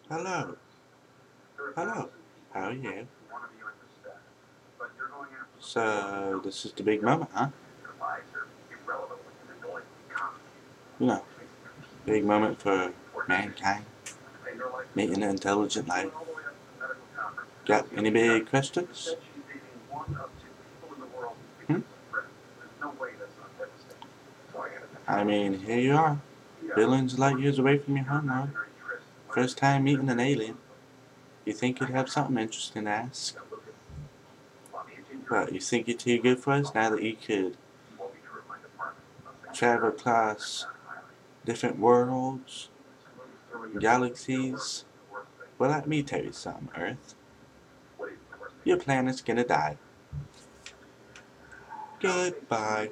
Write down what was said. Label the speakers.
Speaker 1: Hello. Hello. How are you? So, this is the big moment, huh? You know, big moment for mankind. Meeting an intelligent life. Got any big questions? Hmm? I mean, here you are. Billions of light years away from your homeworld. First time meeting an alien. You think you'd have something interesting to ask? But you think you're too good for us now that you could travel across different worlds, galaxies? Well, let me tell you something, Earth. Your planet's gonna die. Goodbye.